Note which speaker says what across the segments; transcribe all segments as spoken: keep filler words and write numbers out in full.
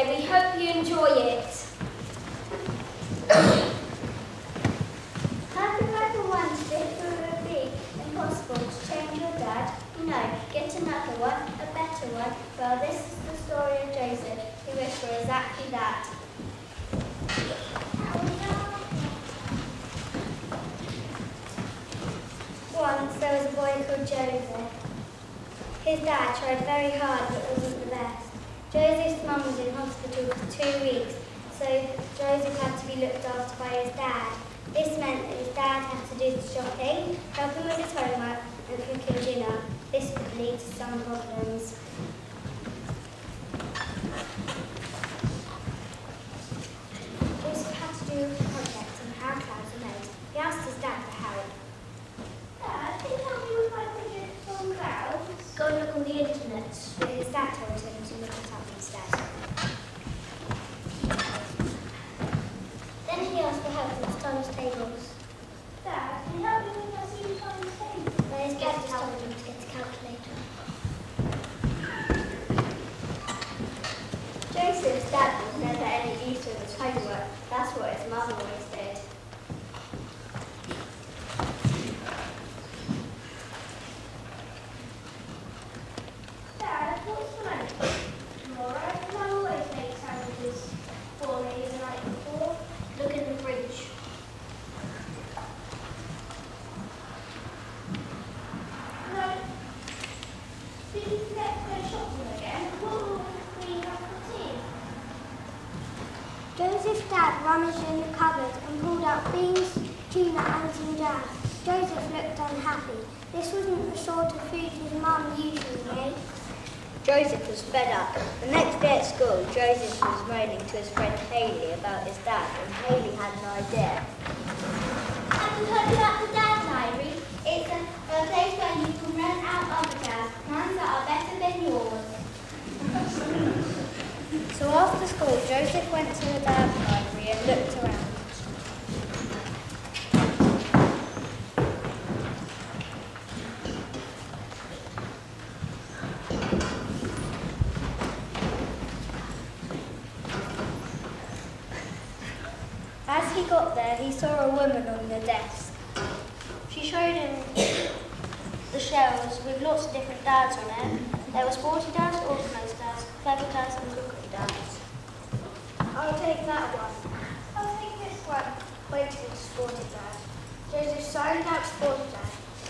Speaker 1: today. We hope you enjoy it.
Speaker 2: Have you ever wondered if it would be impossible to change your dad? No, get another one, a better one. Well, this is the story of Joseph, who wished for exactly that. Once there was a boy called Joseph. His dad tried very hard but wasn't the best. Joseph's mum was in hospital for two weeks, so Joseph had to be looked after by his dad. This meant that his dad had to do the shopping, help him with his homework and cook him dinner. This could lead to some problems. Joseph had to do a project on how clouds are made. He asked his dad for help. Dad, can you tell me if I can get some clouds? Go and look on the internet. But his dad told him to look it up instead. Then he asked for help with times tables. Dad, can you help me with my C times tables? Then his dad just told him to get a calculator.
Speaker 1: Joseph's dad was never any use of his homework. That's what his mother always did.
Speaker 2: Dad, what's for lunch? Tomorrow, Mum always makes sandwiches for me the night before.
Speaker 1: Look in the fridge.
Speaker 2: No. Did you forget to go shopping again? What will we have for tea? Joseph's dad rummaged in the cupboard and pulled out beans, tuna and some jam. Joseph looked unhappy. This wasn't the sort of food his mum usually made.
Speaker 3: Joseph was fed up. The next day at school, Joseph was moaning to his friend Haley about his dad, and Haley had an idea.
Speaker 2: Have you heard about the Dad Library? It's a, a place where you can rent out other dads, ones that are better than yours.
Speaker 3: So after school, Joseph went to the dad library and looked around. As he got there, he saw a woman on the desk. She showed him the shelves with lots of different dads on it. There were sporty dads, organised dads, clever dads and cookery dads.
Speaker 2: I'll take that one. I'll take this one. Waiting to Sporty Dad. Joseph signed out Sporty Dad.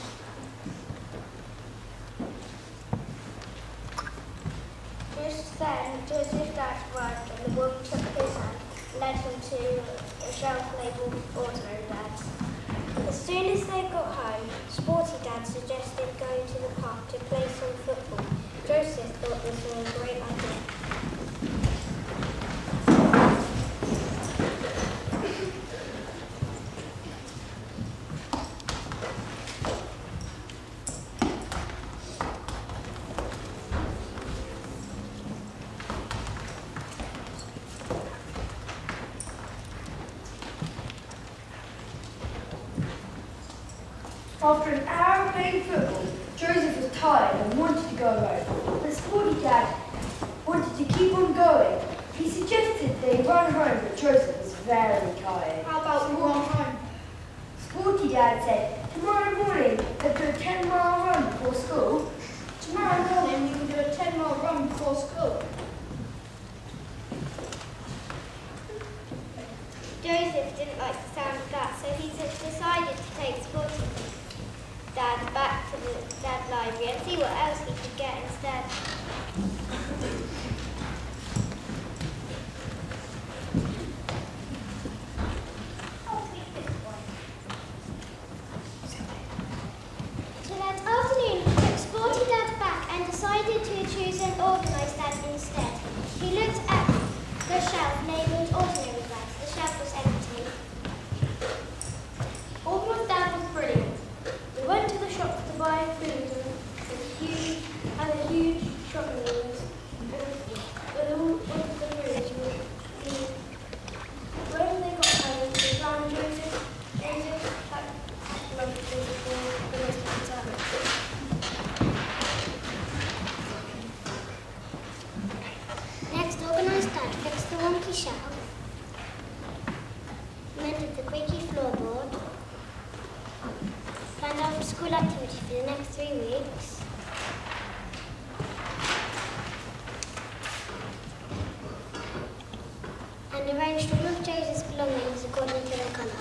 Speaker 2: Just then, Joseph's dad arrived and the woman took his hand and led him to a shelf labelled Ordinary Dads. As soon as they got home, Sporty Dad suggested going to the park to play some football. Joseph thought this was a great idea.
Speaker 4: After an hour of playing football, Joseph was tired and wanted to go home. The Sporty Dad wanted to keep on going. He suggested they run home, but Joseph was very tired.
Speaker 2: How about we run home?
Speaker 4: Sporty Dad said, tomorrow morning let's do a ten mile run before school.
Speaker 2: Tomorrow morning we can do a ten mile run before school. Joseph didn't like the sound of that, so he decided to take Sporty Dad back to the Dad Library and see what else he could get instead. I'll take this one. So that afternoon, he took Sporty Dad back and decided to choose an organised dad instead. He looked at the shelf labelled Ordinary Dads. The shelf was empty. Organised Dad was brilliant. We went to the shop to buy food and a huge and a huge shopping list. With all of the foods we needed. When they got home, we found Joseph. Joseph had lunches before the rest of the time. Next, Organised Dad for the next three weeks. And arranged all of Joseph's belongings according to their colour.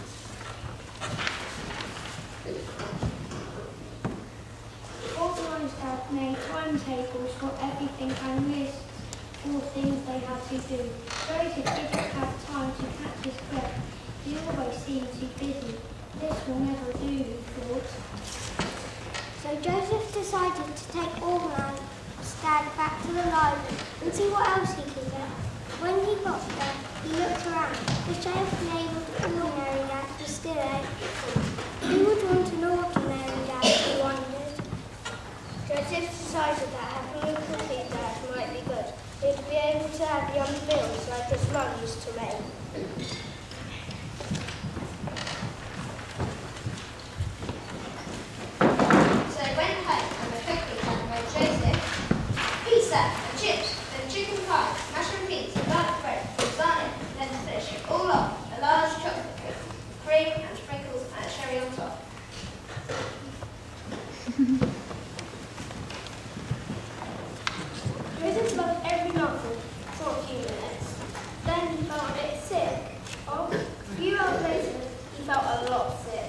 Speaker 5: Organised out made timetables for everything and lists for things they had to do. Joseph didn't have time to catch his breath. He always seemed too busy. This will never do, he thought.
Speaker 2: So Joseph decided to take Orman's dad back to the library and see what else he could get. When he got there, he looked around. The shelf labelled ordinary dad was still empty. He would want an ordinary dad, he wondered.
Speaker 1: Joseph decided that having a complete dad might be good. He'd be able to have young meals like his mum used to make.
Speaker 6: So they went home and the cookie had made Joseph pizza and chips and chicken pie, mushroom beans, garlic bread, lasagna, then to finish it all off, a large chocolate cake, cream and sprinkles and a cherry on top.
Speaker 1: Joseph loved every mouthful for a few minutes. Then he felt a bit sick. Oh, a few hours later, he felt a lot sick.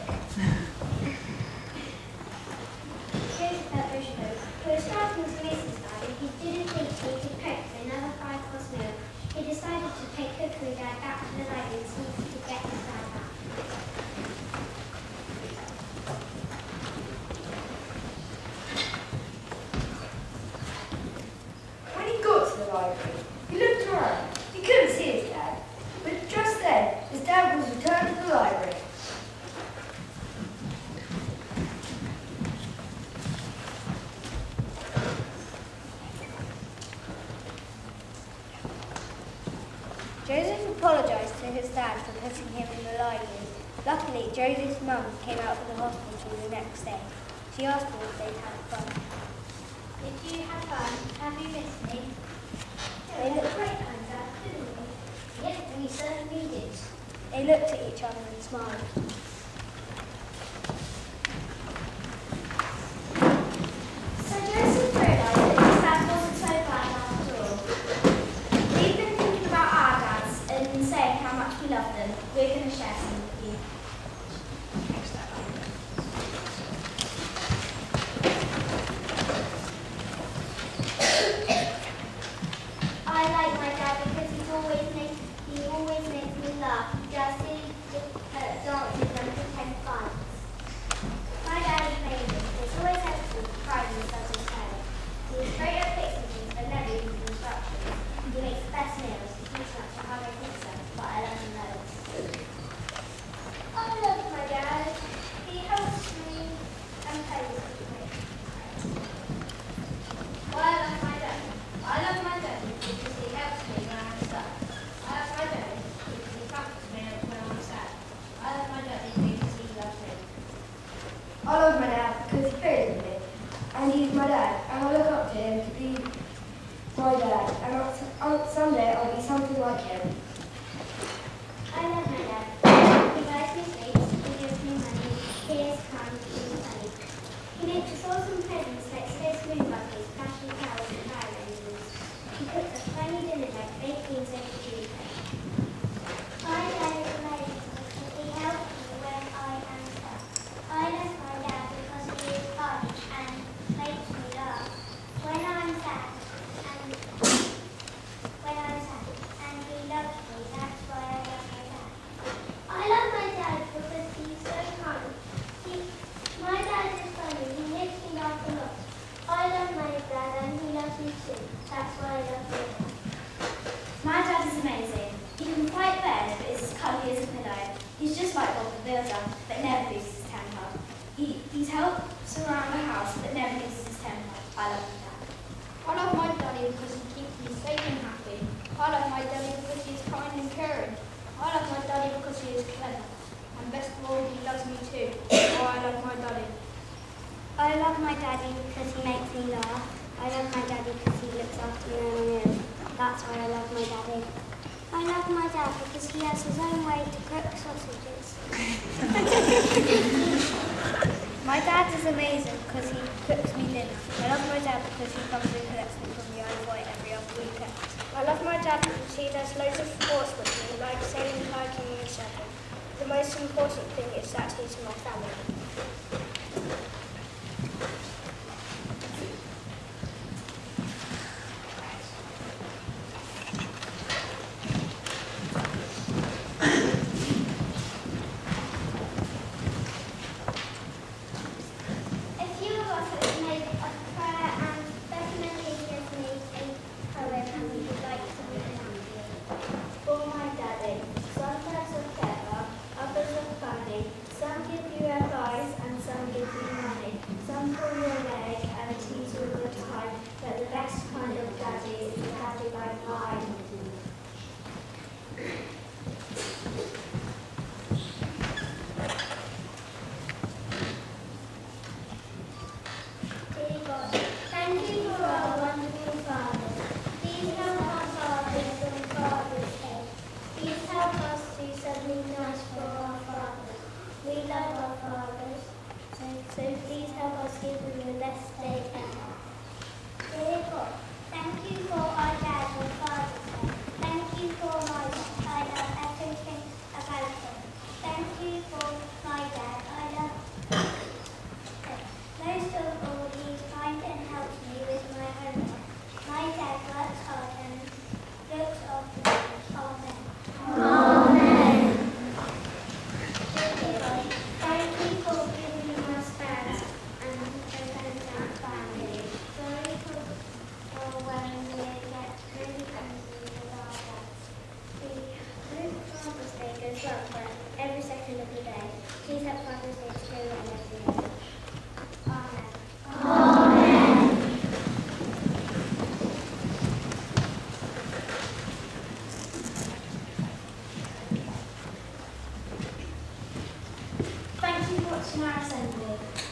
Speaker 2: Joseph felt miserable. He was starting to miss his dad and he didn't think he could cope for another five course meal. He decided to take Cookery Dad back to the library and see if he could get his dad back.
Speaker 4: When he got to the library, he looked around. He couldn't see his dad. But just then, his dad was returned to the library.
Speaker 3: Joseph apologised to his dad for putting him in the library. Luckily, Joseph's mum came out of the hospital the next day. She asked them if they'd had fun.
Speaker 2: Did you have fun? Have you missed me?
Speaker 3: They looked,
Speaker 2: great fun, Dad, didn't we? Yes, we certainly did.
Speaker 3: they looked at each other and smiled.
Speaker 2: So Joseph realised that his dad wasn't so bad after all. We've been thinking about our dads and saying how much we love them. We're going to share some with you. I like my dad because he's always makes he always makes me laugh. Just see uh, dances and pretend fun. My dad is amazing. It's always helpful to pride himself in telling. He's great at fixing things but never uses instructions. He makes the best meals. He teaches us how to fix them, but I love him loads. I love my dad. He helps me and plays with me.
Speaker 6: Well, I love my dad. I love my dad because he helps me when I'm stuck. I love my dad because he comforts me when I'm sad. I love my dad because he loves me.
Speaker 4: I love my dad because he plays with me. And he's my dad. And I look up to him to be my dad. And I'll, I'll, someday I'll be something like him.
Speaker 2: I love my dad. He buys me sweets, he gives me money, he is kind, he is funny. He makes us awesome presents like Swiss moon buckets, flashing flowers and fire engines. He cooks us tiny dinners like baked beans every Tuesday. My dad is amazing because he helps me when I am sad. I love my dad because he is fun and makes me laugh. When I'm sad and when I'm sad and he loves me, that's why I love my dad. I love my dad because he's so kind. He, my dad is funny, he makes me laugh a lot. I love my dad and he loves me too. That's why I love my dad. My dad is amazing. He can fight bears but is as cuddly as a pillow. He's just like Bob the Builder, but never loses his temper. He, he helps around the house but never loses his temper. I love my dad.
Speaker 1: I love my daddy because he keeps me safe and happy. I love my daddy because he is kind and caring. I love my daddy because he is clever. And best of all, he loves me too. Oh, I love my daddy.
Speaker 2: I love my daddy because he makes me laugh. I love my daddy because he looks after me when I'm ill. That's why I love my daddy. I love my dad because he has his own way to cook sausages. My dad is amazing because he cooks me dinner. I love my dad because he comes and collects me from the Isle of Wight every other weekend. I love my dad because he does loads of sports with me, like sailing, hiking and surfing. The most important thing is that he's my family. Every second of the day. Please help Father's Day to go on every day. Amen.
Speaker 5: Thank you for watching our assembly.